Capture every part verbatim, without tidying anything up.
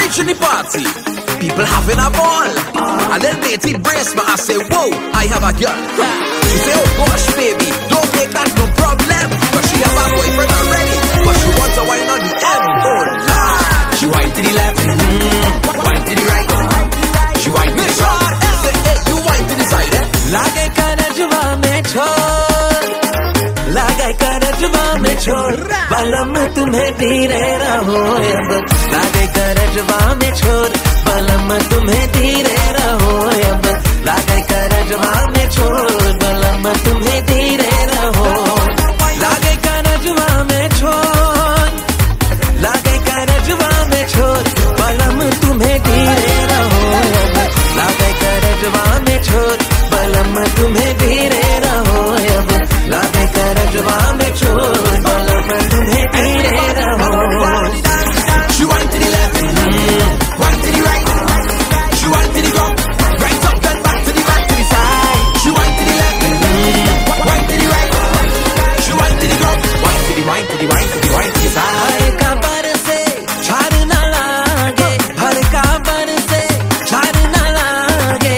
reaching the party, people having a ball. And then mate embrace me and say, whoa, I have a girl. She say, oh gosh baby, don't make that no problem. But she have a boyfriend already, but she wants a wine on the end. Oh Lord. She wine to the left, mm, wine to the right. She wine to the short, say, hey, you wine to the side, eh? लागे करजवा में छोड़, लागे करजवा में छोड़, बलम तुम्हें धीरे रहो अब। लागे करजवा में छोड़, बलम तुम्हें धीरे रहो अब। लागे करजवा में छोड़, बलम तुम्हें धीरे रहो। लागे करजवा में छोड़, लागे करजवा में छोड़, बलम तुम्हें धीरे रहो अब। लागे करजवा में छोड़, बलम तुम्हें धीरे रहो अब। लागे करजवा में छोड़, बलम तुम्हें धीरे रहो। She wine to the left, mm, wine to the right. She wine to the ground, right up and back to the back to the side. She wine to the left, mm, wine to the right. She wine to the ground, wine to the right, to the right, to the right, to the side. हर कबर से छार न लागे, हर कबर से छार न लागे।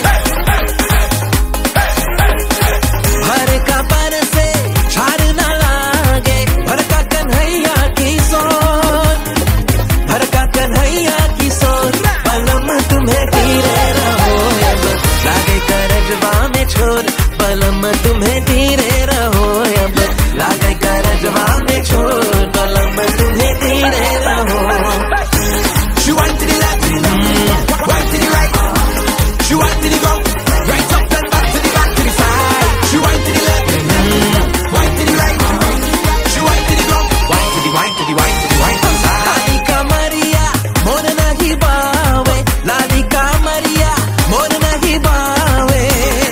हर कबर से छार न लागे, भर का कन्हैया की सोच, भर का कन्हैया की सोच। बलम तुम्हें धीरे रहो अब, लागे करजवा में छोड़, बलम तुम्हें धीरे रहो अब। लागे करजवा में छोड़, बलम तुम्हें धीरे रहो। She wine to the left, mm, wine to the right. She wine to the ground, right up and back to the back to the side. She wine to the left, mm, wine to the right. She wine to the ground, wine to the right, to the right, to the right, to the side. लाली कमरिया मोर नहीं बावे, लाली कमरिया मोर नहीं बावे।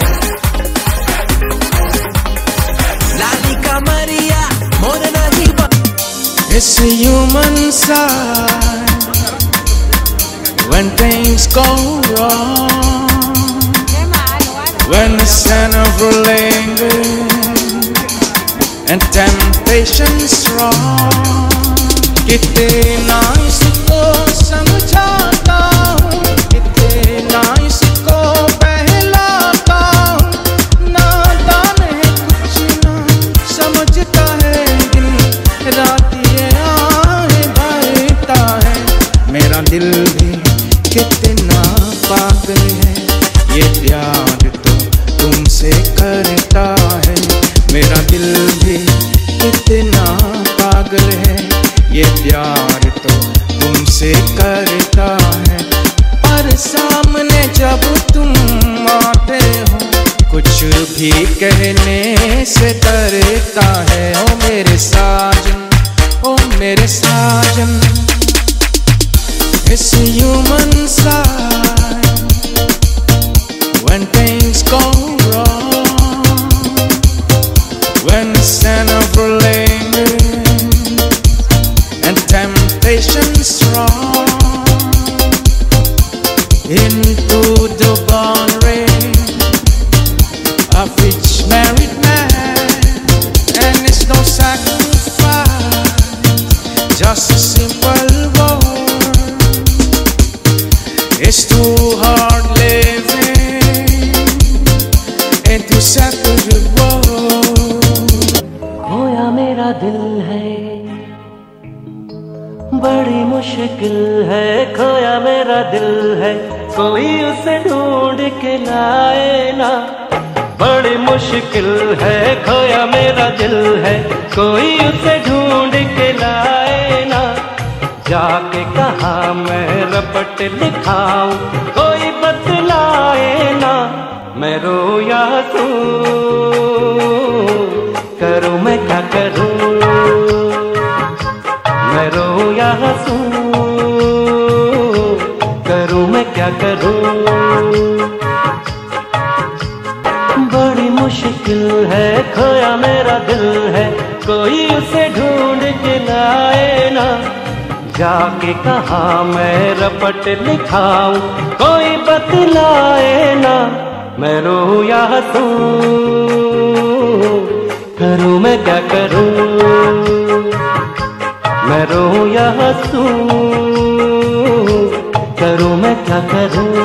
लाली कमरिया मोर नहीं बावे। It's a human side when things go wrong, when the sin of lingers and temptation strong. कितना इसको समझाता हूँ, कितना इसको बहलाता हूँ, नादान है कुछ ना समझता है दिल, रात ये आहें भरता है। मेरा दिल भी कितना पागल है, ये प्यार तो तुमसे करता है। मेरा दिल भी कितना पागल है, ये प्यार तो तुमसे करता है। पर सामने जब तुम आते हो, कुछ भी कहने से डरता है। ओ मेरे साजन, ओ मेरे साजन। It's a human side when things go wrong, when the sin of lingers and temptation strong. Into the born rain of each married man, and it's no sacrifice, just a simple word. It's too hard living into separate world. खोया मेरा दिल है, बड़ी मुश्किल है। खोया मेरा दिल है, कोई उसे ढूंढ के लाए ना। बड़ी मुश्किल है, खोया मेरा दिल है, कोई उसे ढूंढ के लाए ना। जाके कहाँ मैं रपट लिखाऊं, कोई बतलाए ना। मैं रोया तू करूं, मैं क्या करूं। मैं रोया तू करूं, मैं क्या करूं। बड़ी मुश्किल है, खोया मेरा दिल है, कोई उसे ढूंढ के लाए ना। जाके कहाँ मैं रपट लिखाऊं, कोई बतलाए ना। मैं रोया तू करूं, मैं क्या करूं। मैं रोया तू करूं।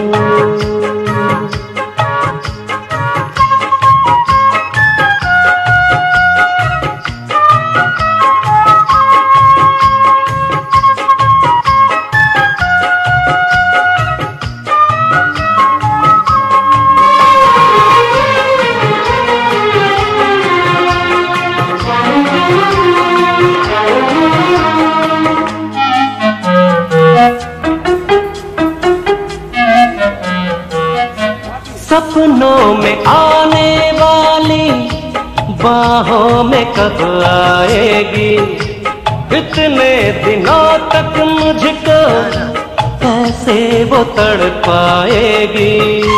सपनों में आने वाली बाहों में कब आएगी, इतने दिनों तक मुझको कैसे वो तड़पाएगी।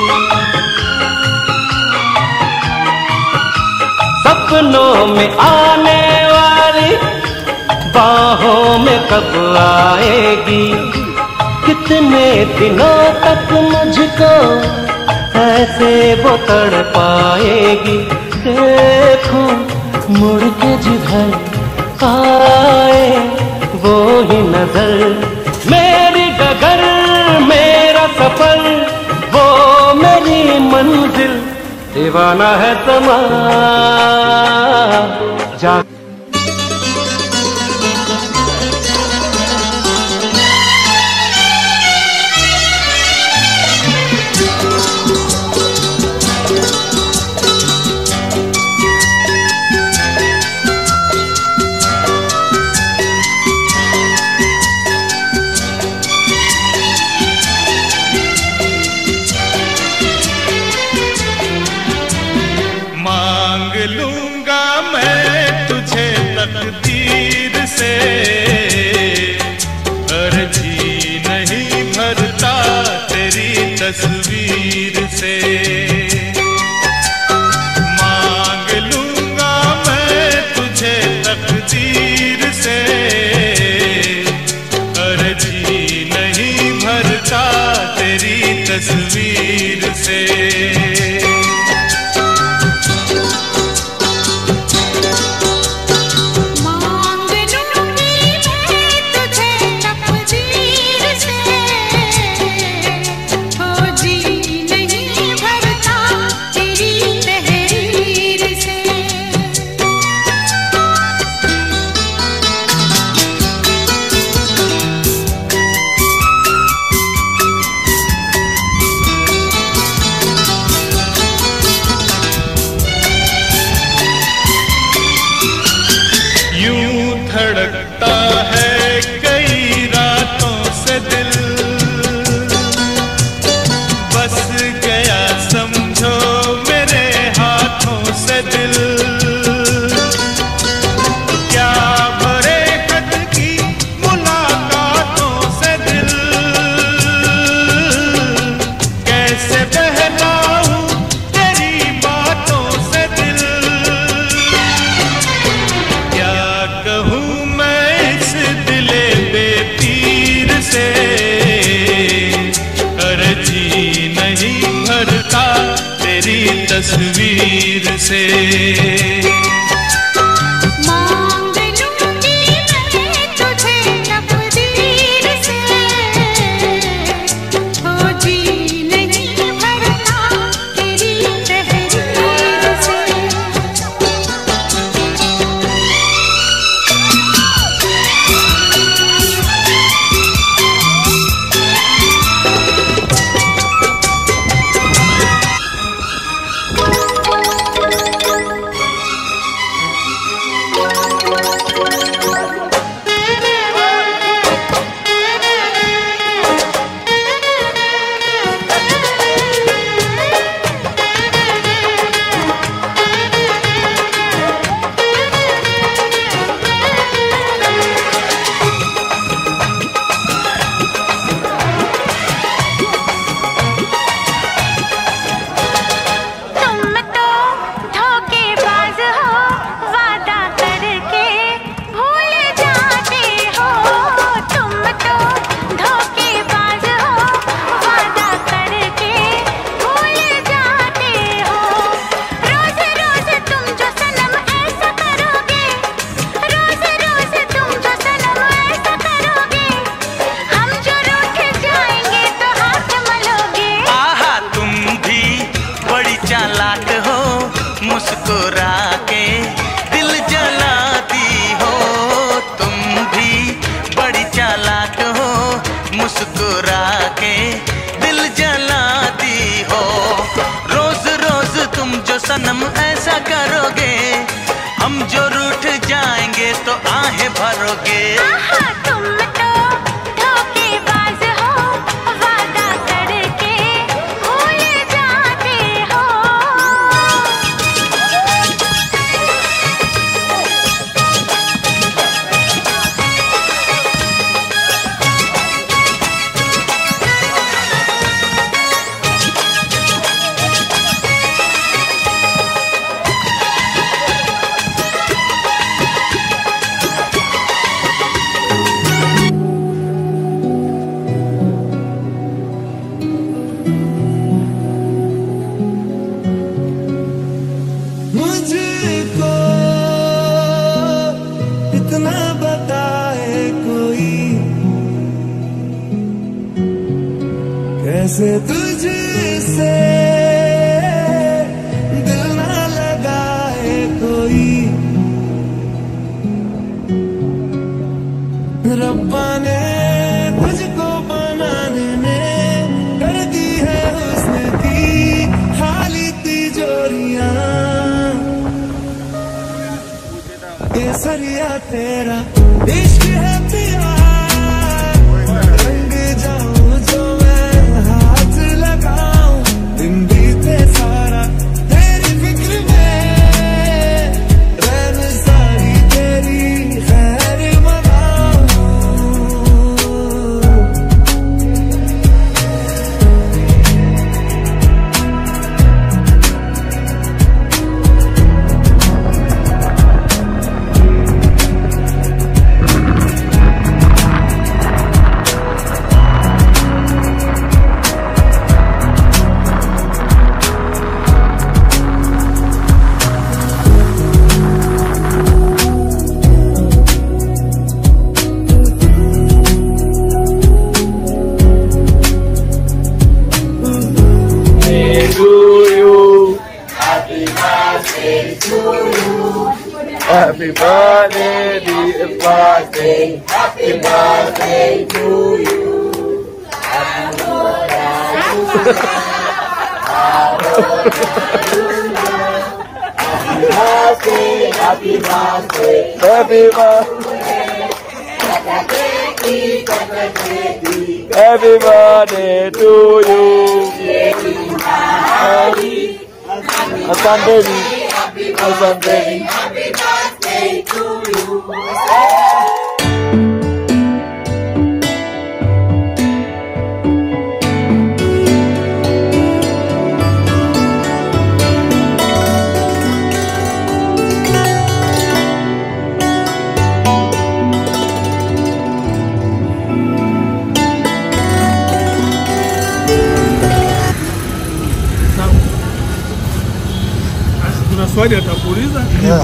सपनों में आने वाली बाहों में कब आएगी, कितने दिनों तक मुझको ऐसे वो तड़ पाएगी। देखो मुड़ के जिधर आए वो ही नजर, मेरी डगर मेरा सफर वो मेरी मंजिल, दीवाना है समा जा। तकदीर से अर्जी नहीं भरता तेरी तस्वीर से। मांग लूंगा मैं तुझे तकदीर से, अर्जी नहीं भरता तेरी तस्वीर से। धड़कता है कई रातों से दिल, बस गया समझो मेरे हाथों से दिल। क्या भरे खत की मुलाकातों से दिल, कैसे बहलाऊं तेरी बातों से दिल। क्या कहूँ अर्जी नहीं भरता तेरी तस्वीर से। जाएंगे। तुम तो धोखेबाज हो, वादा करके भूल जाते हो। मुझको इतना बताए कोई, कैसे तुझसे दिल ना लगाए कोई। रब्बा ने तुझको बनाने में कर दी है हुस्न की खाली तिजोरियां। केसरिया तेरा इश्क है पिया, रंग जाऊं जो मैं हाथ लगाऊं। दिन बीते सारा तेरी फिक्र में, रैन सारी तेरी खैर मनाऊं। Happy birthday, dear birthday, happy birthday to you. Happy birthday, happy birthday, happy birthday, happy birthday to you. Hasan baby, Hasan baby. Happy birthday to you. Swali atakuuliza? Yeah.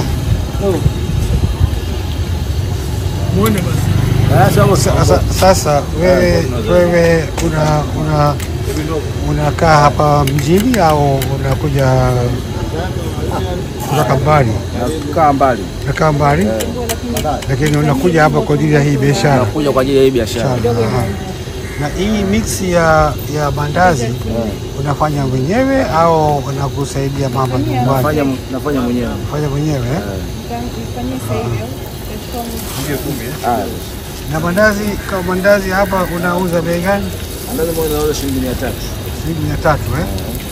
Muone basi. Sasa, sasa wewe wewe una una unakaa hapa mjini au unakuja kutoka mbali? Nakaa mbali. Nakaa mbali? Lakini unakuja hapa kwa ajili ya hii biashara? Nakuja kwa ajili ya hii biashara. Na hii mix ya ya mandazi unafanya mwenyewe au unakusaidia mama nyumbani? Nafanya nafanya mwenyewe. Nafanya mwenyewe eh? Na mandazi, kama mandazi hapa unauza bei gani? Mandazi moja nauza shilingi mia tatu. Shilingi mia tatu eh?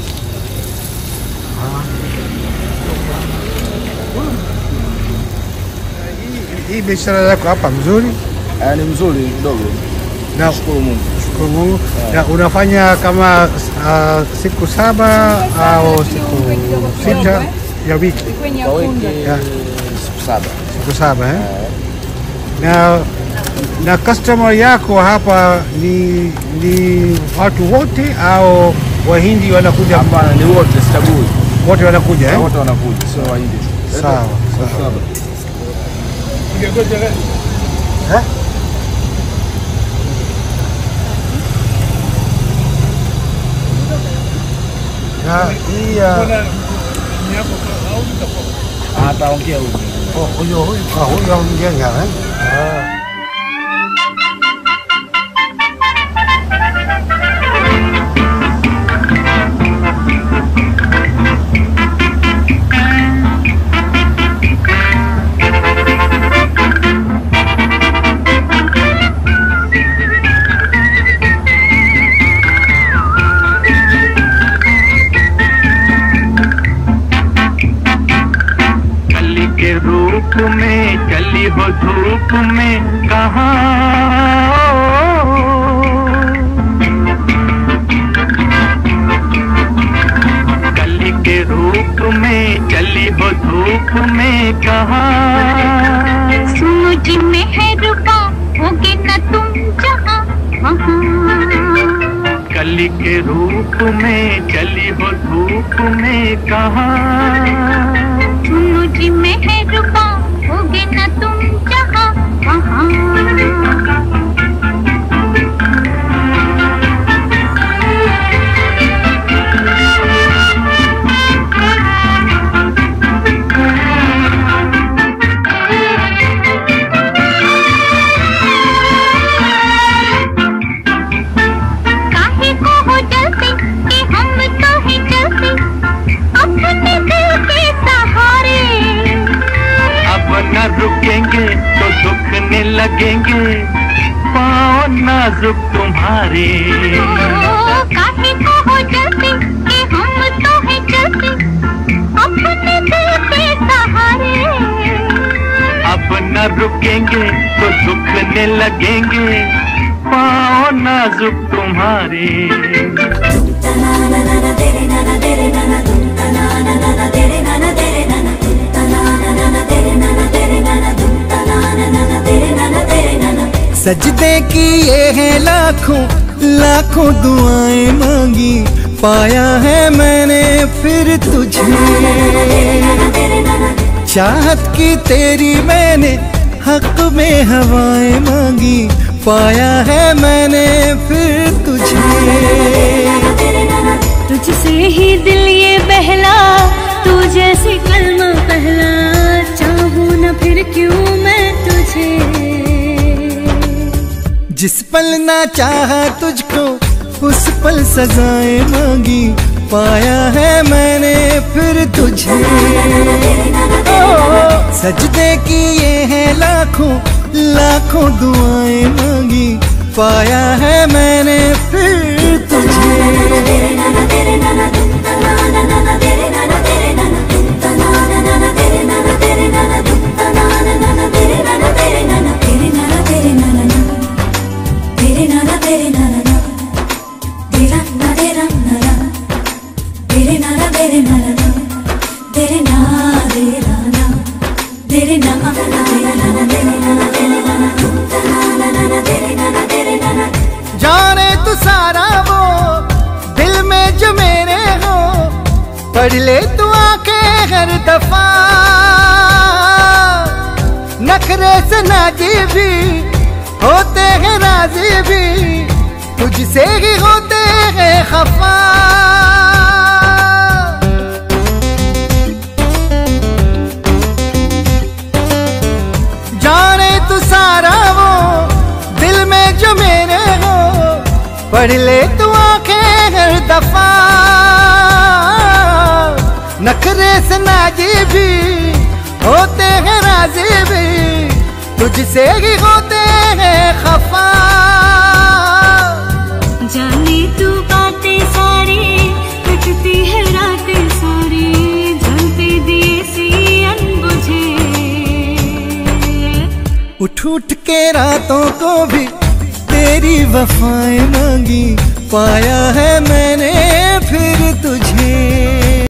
Hii biashara yako hapa mzuri? Ah, ni mzuri kidogo. Na shukuru Mungu. Shukuru Mungu. Na unafanya kama uh, siku saba au siku sita ya wiki? Kwa wiki ya siku saba. Siku saba eh? Na na customer yako hapa ni ni watu wote au Wahindi wanakuja? Hapana, ni wote, sichagui. Wote wanakuja eh? Wote wanakuja, sio Wahindi. Sawa, sawa. Eh? Na hii ataongea huyu. Oh, huyo huyo, ah, huyo ongea eh? Ah. रूप में कहाँ, कली के रूप में चली हो धूप में कहाँ। सुनो जी मेहरबा होगे न तुम जहाँ वहाँ, कली के रूप में चली हो धूप में कहाँ। सुनो जी मेहरबा होगे न तुम जहाँ वहाँ। रुकेंगे तो दुखने लगेंगे पाँव नाजुक तुम्हारे। काहे को हो जलते कि हम तो हैं चलते अपने दिल के सहारे। अब न रुकेंगे तो दुखने लगेंगे पाँव नाजुक तुम्हारे। सजदे की ये है लाखों लाखों दुआएं मांगी, पाया है मैंने फिर तुझे। चाहत की तेरी मैंने हक में हवाएं मांगी, पाया है मैंने फिर तुझे। तुझसे ही दिल ये बहला, तू जैसे कलमा पहला, चाहूं न फिर क्यों मैं तुझे। जिस पल ना चाहा तुझको उस पल सजाएं मांगी, पाया है मैंने फिर तुझे। ओ, सजदे की ये है लाखों लाखों दुआएं मांगी, पाया है मैंने फिर तुझे। जाने तू सारा वो दिल में जो मेरे हो, पढ़ ले तू आंखें हर दफा। नखरे से नाजी भी होते हैं राजी भी, तुझसे ही होते हैं खफा। जाने तू सारा वो दिल में जो मेरे हो, पढ़ ले तू आंखें हर दफा। नखरे से नाजी भी होते हैं राजी भी, तुझसे ही होते हैं खफा। जाने तू बातें सारी, कटती है रातें सारी, जलते दिए सी अनबुझे। उठ उठ के रातों को भी तेरी वफाएं मांगी, पाया है मैंने फिर तुझे।